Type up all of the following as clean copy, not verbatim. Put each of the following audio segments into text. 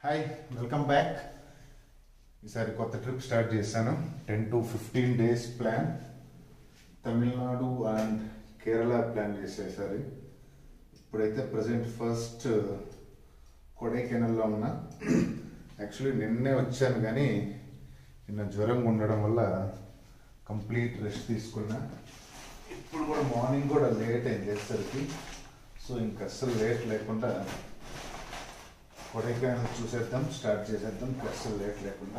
Hi welcome back. ఈసారి కొత్త trip start చేశాను. 10 to 15 days plan. Tamil Nadu and Kerala plan చేసేసారి. ఇప్పుడైతే ప్రజెంట్ ఫస్ట్ కొడైకెనాల్లో ఉన్నా. యాక్చువల్లీ నిన్నే వచ్చాను కానీ నిన్న జ్వరం ఉండడం వల్ల కంప్లీట్ రెస్ట్ తీసుకున్నా. ఇప్పుడు కూడా మార్నింగ్ కూడా లేట్ అయింది చేసేసరికి. సో ఇంక అస్సలు లేట్ లేకుండా కొడైకెనాల్ చూసేద్దాం, స్టార్ట్ చేసేద్దాం అస్సలు లేట్ లేకుండా.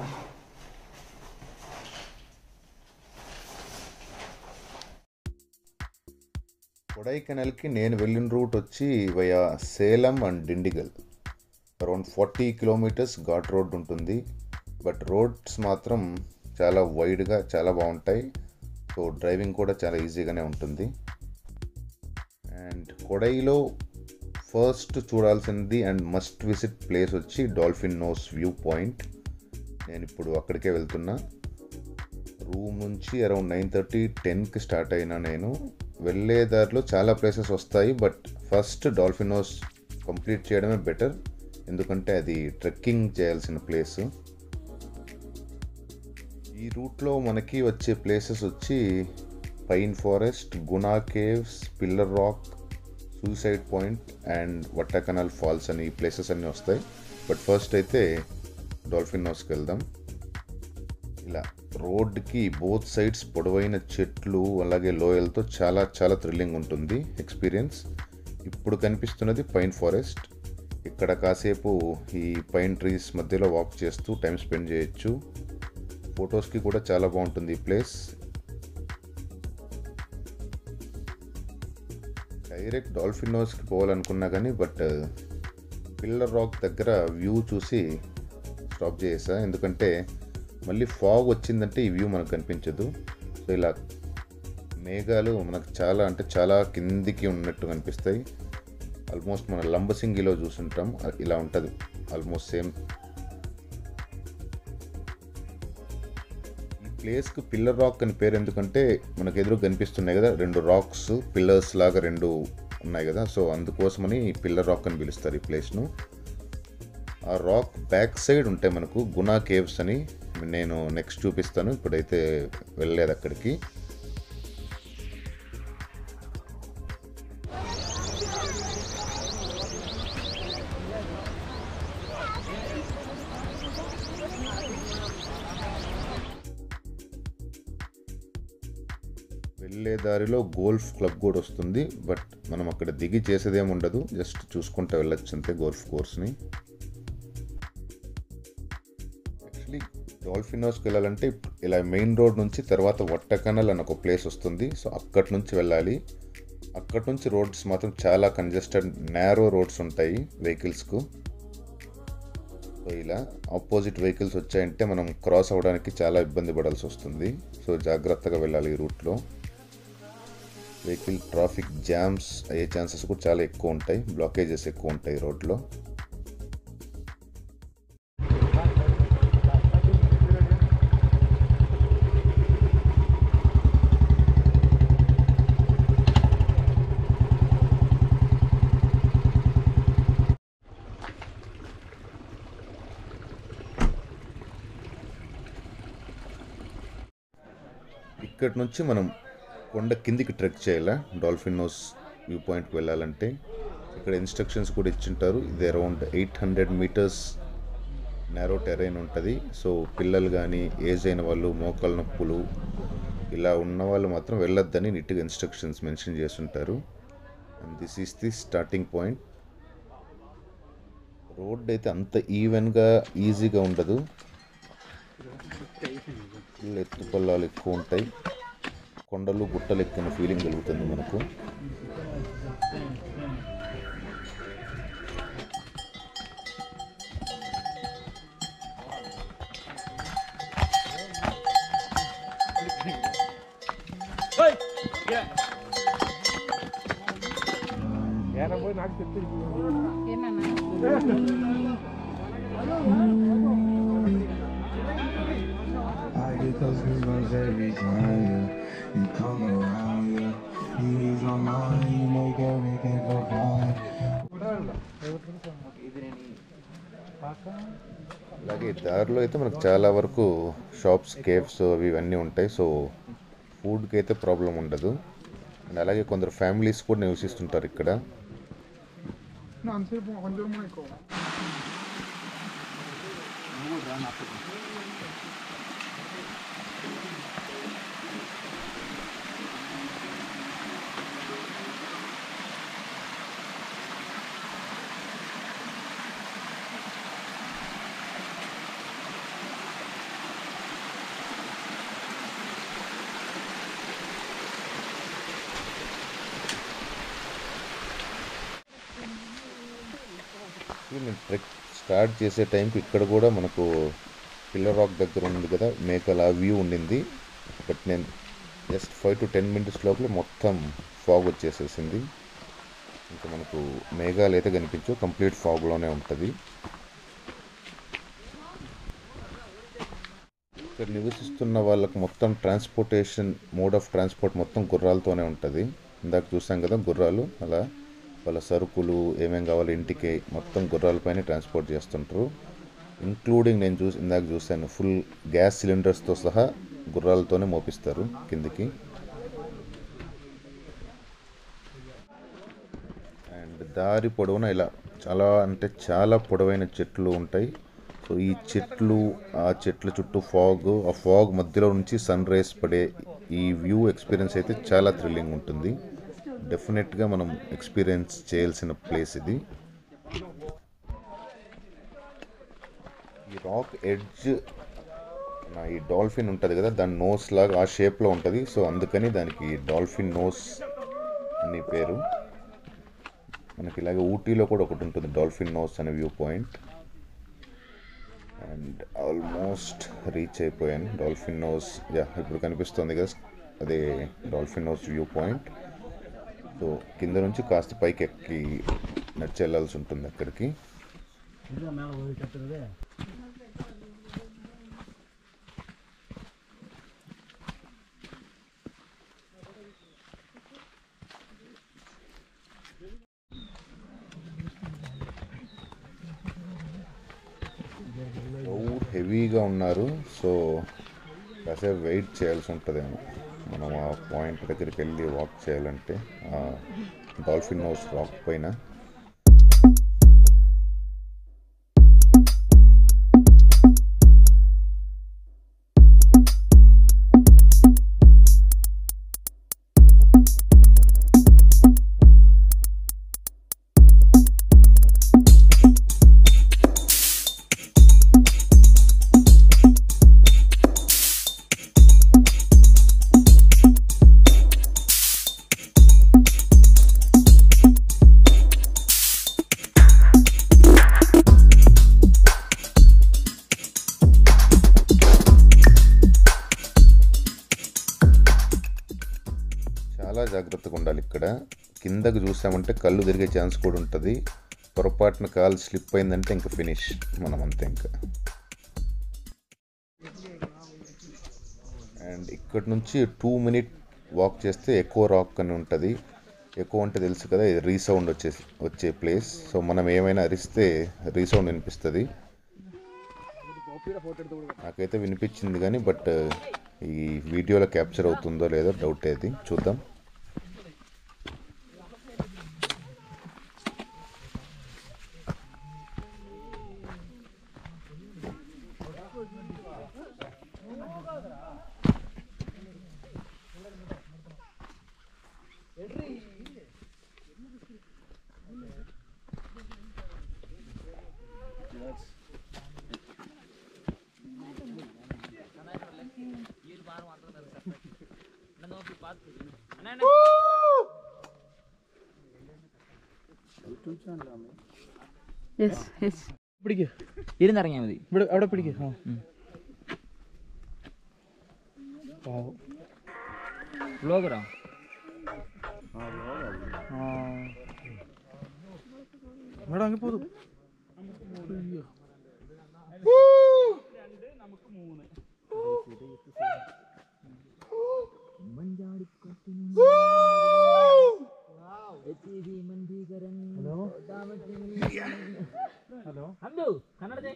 కొడైకెనాల్కి నేను వెళ్ళిన రూట్ వచ్చి via Salem and Dindigul. Around 40 kilometers ghat road ఉంటుంది. బట్ రోడ్స్ మాత్రం చాలా వైడ్గా చాలా బాగుంటాయి. సో డ్రైవింగ్ కూడా చాలా ఈజీగానే ఉంటుంది. అండ్ కొడైలో ఫస్ట్ చూడాల్సింది అండ్ మస్ట్ విజిట్ ప్లేస్ వచ్చి డాల్ఫిన్ నోస్ వ్యూ పాయింట్. నేను ఇప్పుడు అక్కడికే వెళ్తున్నా. రూమ్ నుంచి అరౌండ్ 9:30, 10కి స్టార్ట్ అయినా. నేను వెళ్ళే దారిలో చాలా ప్లేసెస్ వస్తాయి, but first dolphin nose complete చేయడమే బెటర్, ఎందుకంటే అది ట్రెక్కింగ్ చేయాల్సిన ప్లేస్. ఈ రూట్లో మనకి వచ్చే ప్లేసెస్ వచ్చి pine forest, Guna caves, pillar rock, suicide point and Vattakanal falls అని ఈ ప్లేసెస్ అన్నీ వస్తాయి. బట్ ఫస్ట్ అయితే డాల్ఫిన్ నోస్కి వెళ్దాం. ఇలా రోడ్కి బోత్ సైడ్స్ పొడవైన చెట్లు అలాగే లోయలతో చాలా చాలా థ్రిల్లింగ్ ఉంటుంది ఎక్స్పీరియన్స్. ఇప్పుడు కనిపిస్తున్నది పైన్ ఫారెస్ట్. ఇక్కడ కాసేపు ఈ పైన్ ట్రీస్ మధ్యలో వాక్ చేస్తూ టైం స్పెండ్ చేయొచ్చు. ఫొటోస్కి కూడా చాలా బాగుంటుంది ఈ ప్లేస్. డైరెక్ట్ డాల్ఫిన్ నోస్కి పోవాలనుకున్నా కానీ బట్ పిల్లర్ రాక్ దగ్గర వ్యూ చూసి స్టాప్ చేసా, ఎందుకంటే మళ్ళీ ఫాగ్ వచ్చిందంటే ఈ వ్యూ మనకు కనిపించదు. సో ఇలా మేఘాలు మనకు చాలా అంటే చాలా కిందికి ఉన్నట్టు కనిపిస్తాయి. ఆల్మోస్ట్ మన లంబసింగిలో చూసుంటాం, ఇలా ఉంటుంది ఆల్మోస్ట్ సేమ్. ప్లేస్కి పిల్లర్ రాక్ అని పేరు ఎందుకంటే మనకు ఎదురు కనిపిస్తున్నాయి కదా, 2 రాక్స్ పిల్లర్స్ లాగా 2 ఉన్నాయి కదా, సో అందుకోసమని పిల్లర్ రాక్ అని పిలుస్తారు ఈ ప్లేస్ను. ఆ రాక్ బ్యాక్ సైడ్ ఉంటాయి మనకు గునా కేవ్స్ అని. నేను నెక్స్ట్ చూపిస్తాను, ఇప్పుడైతే వెళ్ళలేదు అక్కడికి. వెళ్ళే దారిలో గోల్ఫ్ క్లబ్ కూడా వస్తుంది, బట్ మనం అక్కడ దిగి చేసేదేమి ఉండదు, జస్ట్ చూసుకుంటూ వెళ్ళొచ్చు అంతే గోల్ఫ్ కోర్స్ని. యాక్చువల్లీ డాల్ఫిన్ హౌస్కి వెళ్ళాలంటే ఇలా మెయిన్ రోడ్ నుంచి తర్వాత వట్టకనల్ అని ఒక ప్లేస్ వస్తుంది. సో అక్కడి నుంచి వెళ్ళాలి. అక్కడి నుంచి రోడ్స్ మాత్రం చాలా కంజెస్టెడ్ నేరో రోడ్స్ ఉంటాయి వెహికల్స్కు. సో ఇలా ఆపోజిట్ వెహికల్స్ వచ్చాయంటే మనం క్రాస్ అవ్వడానికి చాలా ఇబ్బంది పడాల్సి వస్తుంది. సో జాగ్రత్తగా వెళ్ళాలి ఈ రూట్లో. వెహికల్ ట్రాఫిక్ జామ్స్ అయ్యే ఛాన్సెస్ కూడా చాలా ఎక్కువ ఉంటాయి, బ్లాకేజెస్ ఎక్కువ ఉంటాయి రోడ్లో. ఇక్కడ నుంచి మనం కొండ కిందికి ట్రెక్ చేయాలా డాల్ఫిన్ నోస్ వ్యూ పాయింట్కి వెళ్ళాలంటే. ఇక్కడ ఇన్స్ట్రక్షన్స్ కూడా ఇచ్చింటారు. ఇది అరౌండ్ 800 meters నేరో టెరైన్ ఉంటుంది. సో పిల్లలు కానీ ఏజ్ అయిన వాళ్ళు, మోకాళ్ళ నొప్పులు ఇలా ఉన్న వాళ్ళు మాత్రం వెళ్ళొద్దని నీట్గా ఇన్స్ట్రక్షన్స్ మెన్షన్ చేస్తుంటారు. And this is the starting point. Road అయితే అంత ఈవెన్గా ఈజీగా ఉండదు, ఎత్తుపల్లాలు ఎక్కువ ఉంటాయి, కొండలు గుట్టలు ఎక్కిన ఫీలింగ్ కలుగుతుంది మనకు. Those goosebumps every time you come around, you ease my mind, you make everything feel fine. అలాగే దారిలో అయితే మనకు చాలా వరకు షాప్స్, కేఫ్స్ అవి ఇవన్నీ ఉంటాయి. సో ఫుడ్కి అయితే ప్రాబ్లం ఉండదు. అండ్ అలాగే కొందరు ఫ్యామిలీస్ కూడా నివసిస్తుంటారు ఇక్కడ. నేను ట్రెక్ స్టార్ట్ చేసే టైంకి ఇక్కడ కూడా మనకు పిల్లర్ రాక్ దగ్గర ఉంది కదా, మేకల వ్యూ ఉండింది. బట్ నేను జస్ట్ 5 to 10 minutes లోపల మొత్తం ఫాగ్ వచ్చేసేసింది. ఇంకా మనకు మేఘాలు అయితే కనిపించవు, కంప్లీట్ ఫాగ్లోనే ఉంటుంది. ఇక్కడ నివసిస్తున్న వాళ్ళకు మొత్తం ట్రాన్స్పోర్టేషన్ మోడ్ ఆఫ్ ట్రాన్స్పోర్ట్ మొత్తం గుర్రాలతోనే ఉంటుంది. ఇందాక చూసాం కదా గుర్రాలు, అలా వాళ్ళ సరుకులు ఏమేం కావాలి ఇంటికి మొత్తం గుర్రాలపైన ట్రాన్స్పోర్ట్ చేస్తుంటారు. ఇంక్లూడింగ్ నేను ఇందాక చూశాను, ఫుల్ గ్యాస్ సిలిండర్స్తో సహా గుర్రాలతోనే మోపిస్తారు కిందికి. అండ్ దారి పొడవున ఇలా చాలా అంటే చాలా పొడవైన చెట్లు ఉంటాయి. సో ఈ చెట్లు, ఆ చెట్ల చుట్టూ ఫాగ్, ఆ ఫాగ్ మధ్యలో నుంచి సన్ రైజ్ పడే ఈ వ్యూ ఎక్స్పీరియన్స్ అయితే చాలా థ్రిల్లింగ్ ఉంటుంది. డెఫినెట్గా మనం ఎక్స్పీరియన్స్ చేయాల్సిన ప్లేస్ ఇది. ఈ రాక్ ఎడ్జ్, ఈ డాల్ఫిన్ ఉంటుంది కదా, దాని నోస్ లాగా ఆ షేప్లో ఉంటుంది. సో అందుకని దానికి డాల్ఫిన్ నోస్ అని పేరు. మనకి ఇలాగే ఊటీలో కూడా ఒకటి ఉంటుంది డాల్ఫిన్ నోస్ అనే view point. And almost reach అయిపోయాను డాల్ఫిన్ నోస్. ఇప్పుడు కనిపిస్తుంది కదా, అదే dolphin nose view point. So కింద నుంచి కాస్త పైకి ఎక్కి నడిచి వెళ్ళాల్సి ఉంటుంది అక్కడికి. హెవీగా ఉన్నారు. సో కాసేపు వెయిట్ చేయాల్సి ఉంటుందేమో మనం ఆ పాయింట్ దగ్గరికి వెళ్ళి వాక్ చేయాలంటే, డాల్ఫిన్ నోస్ రాక్ పైన. చాలా జాగ్రత్తగా ఉండాలి. ఇక్కడ కిందకు చూసామంటే కళ్ళు తిరిగే ఛాన్స్ కూడా ఉంటుంది. పొరపాటున కాలు స్లిప్ అయిందంటే ఇంకా ఫినిష్, మనం అంతే ఇంకా. అండ్ ఇక్కడ నుంచి 2 minute వాక్ చేస్తే ఎకో రాక్ అని ఉంటుంది. ఎకో అంటే తెలుసు కదా, ఇది రీసౌండ్ వచ్చే ప్లేస్. సో మనం ఏమైనా అరిస్తే రీసౌండ్ వినిపిస్తుంది. నాకైతే వినిపించింది కానీ, బట్ ఈ వీడియోలో క్యాప్చర్ అవుతుందో లేదో డౌట్. అది చూద్దాం. ഇരുന്നിറങ്ങിയാൽ മതി. ഇവിടെ അവിടെ പിടിക്കുക. വ്ളോഗറാ മേഡം അങ്ങ് പോതും. Hello hello Kannada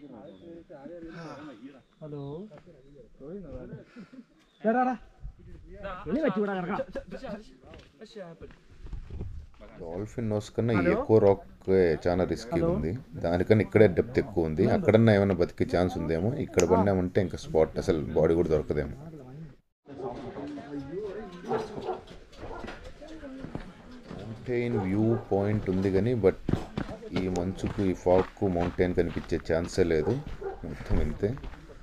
dolphin nose కన్నా ఈ ఎక్కువ రాక్ చాలా రిస్కీ ఉంది. దానికన్నా ఇక్కడే డెప్త్ ఎక్కువ ఉంది. అక్కడన్నా ఏమైనా బతికే ఛాన్స్ ఉందేమో. ఇక్కడ పడినామంటే ఇంకా స్పాట్ అసలు బాడీ కూడా దొరకదేమో. మౌంటైన్ వ్యూ పాయింట్ ఉంది కానీ బట్ ఈ మంచుకు ఈ ఫాగ్కు మౌంటైన్ కనిపించే ఛాన్సే లేదు. మొత్తం ఇంతే.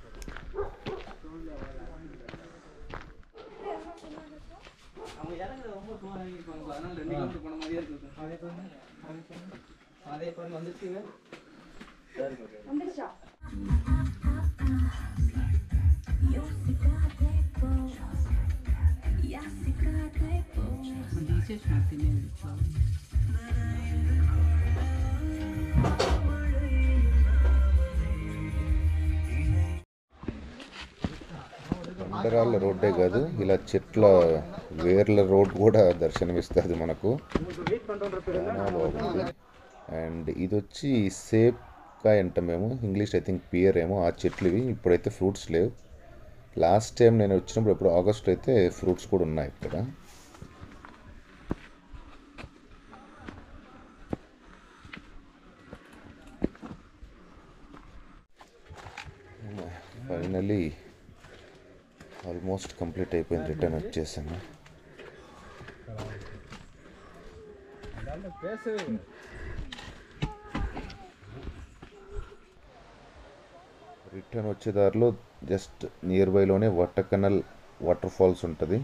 బండరాళ్ళ రోడ్డే కాదు, ఇలా చెట్ల వేర్ల రోడ్ కూడా దర్శనమిస్తుంది మనకు. చాలా బాగుంది. అండ్ ఇది వచ్చి సేప్ కాయ అంటామేమో, ఇంగ్లీష్ ఐ థింక్ పియర్ ఏమో. ఆ చెట్లు ఇవి. ఇప్పుడైతే ఫ్రూట్స్ లేవు. లాస్ట్ టైం నేను వచ్చినప్పుడు ఎప్పుడు ఆగస్ట్లో అయితే ఫ్రూట్స్ కూడా ఉన్నాయి ఇక్కడ. ఫైనలీ ఆల్మోస్ట్ కంప్లీట్ అయిపోయింది. రిటర్న్ వచ్చేసాను. రిటర్న్ వచ్చే దారిలో జస్ట్ నియర్ బైలోనే వట్టకనల్ వాటర్ ఫాల్స్ ఉంటుంది.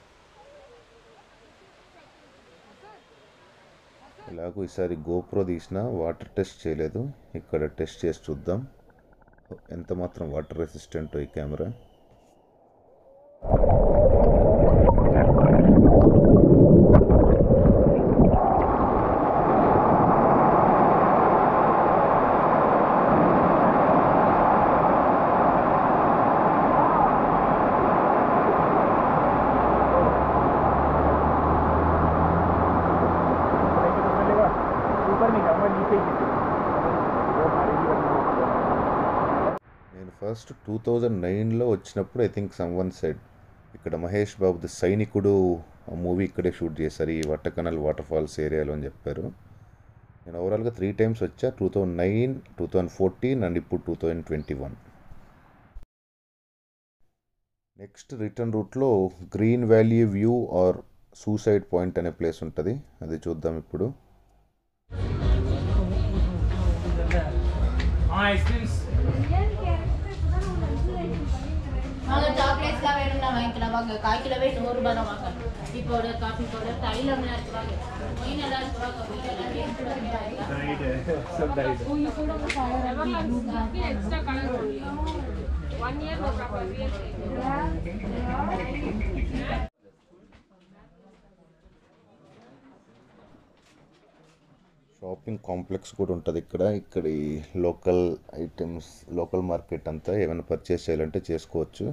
ఇలాగూ ఈసారి గోప్రో తీసిన వాటర్ టెస్ట్ చేయలేదు. ఇక్కడ టెస్ట్ చేసి చూద్దాం ఎంత మాత్రం వాటర్ రెసిస్టెంట్ ఈ కెమెరా. నేను ఫస్ట్ 2009లో వచ్చినప్పుడు ఐ థింక్ సమ్వన్ సెడ్ ఇక్కడ మహేష్ బాబుది సైనికుడు మూవీ ఇక్కడే షూట్ చేశారు ఈ వట్టకనల్ వాటర్ ఫాల్స్ ఏరియాలో అని చెప్పారు. నేను ఓవరాల్గా 3 times వచ్చా. 2009, 2014 అండ్ ఇప్పుడు 2021. నెక్స్ట్ రిటర్న్ రూట్లో green valley view or suicide point అనే ప్లేస్ ఉంటుంది. అది చూద్దాం ఇప్పుడు. चॉकलेट्स का वेट ना वाइन किलो वांग काई किलो वेट 100 रुपया वांग टी पाउडर कॉफी पाउडर ताइल हमने आज वांग वही ना लास्ट वांग राइट है सब राइट है ये पूरा फायर एक्स्ट्रा कलर 1 ईयर में प्रॉपर షాపింగ్ కాంప్లెక్స్ కూడా ఉంటుంది ఇక్కడ. ఇక్కడ ఈ లోకల్ ఐటమ్స్, లోకల్ మార్కెట్ అంతా ఏమైనా పర్చేస్ చేయాలంటే చేసుకోవచ్చు.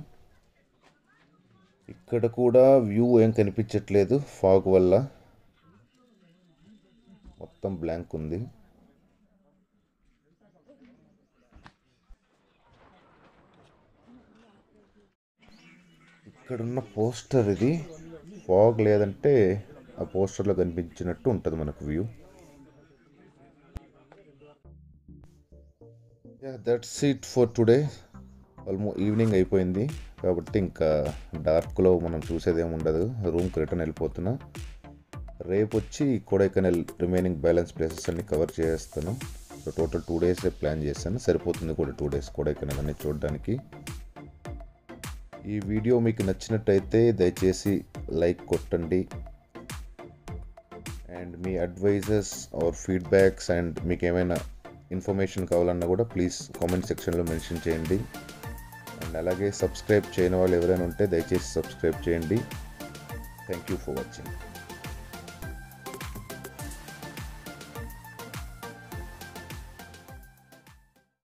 ఇక్కడ కూడా వ్యూ ఏం కనిపించట్లేదు ఫాగ్ వల్ల. మొత్తం బ్లాంక్ ఉంది. ఇక్కడున్న పోస్టర్ ఇది. ఫాగ్ లేదంటే ఆ పోస్టర్లో కనిపించినట్టు ఉంటుంది మనకు view. That's it for today. Almost evening అయిపోయింది కాబట్టి ఇంకా డార్క్లో మనం చూసేదేమి ఉండదు. రూమ్కి రిటర్న్ వెళ్ళిపోతున్నా. రేపు వచ్చి కొడైకెనాల్ రిమైనింగ్ బ్యాలెన్స్ ప్లేసెస్ అన్ని కవర్ చేస్తాను. సో టోటల్ 2 days ప్లాన్ చేశాను. సరిపోతుంది కూడా 2 days కొడైకెనాల్ అన్ని చూడడానికి. ఈ వీడియో మీకు నచ్చినట్టయితే దయచేసి లైక్ కొట్టండి. అండ్ మీ అడ్వైజెస్ ఆర్ ఫీడ్బ్యాక్స్ అండ్ మీకు ఏమైనా ఇన్ఫర్మేషన్ కావాలన్నా కూడా ప్లీజ్ కామెంట్ సెక్షన్లో మెన్షన్ చేయండి. అండ్ అలాగే సబ్స్క్రైబ్ చేయని వాళ్ళు ఎవరైనా ఉంటే దయచేసి సబ్స్క్రైబ్ చేయండి. Thank you for watching.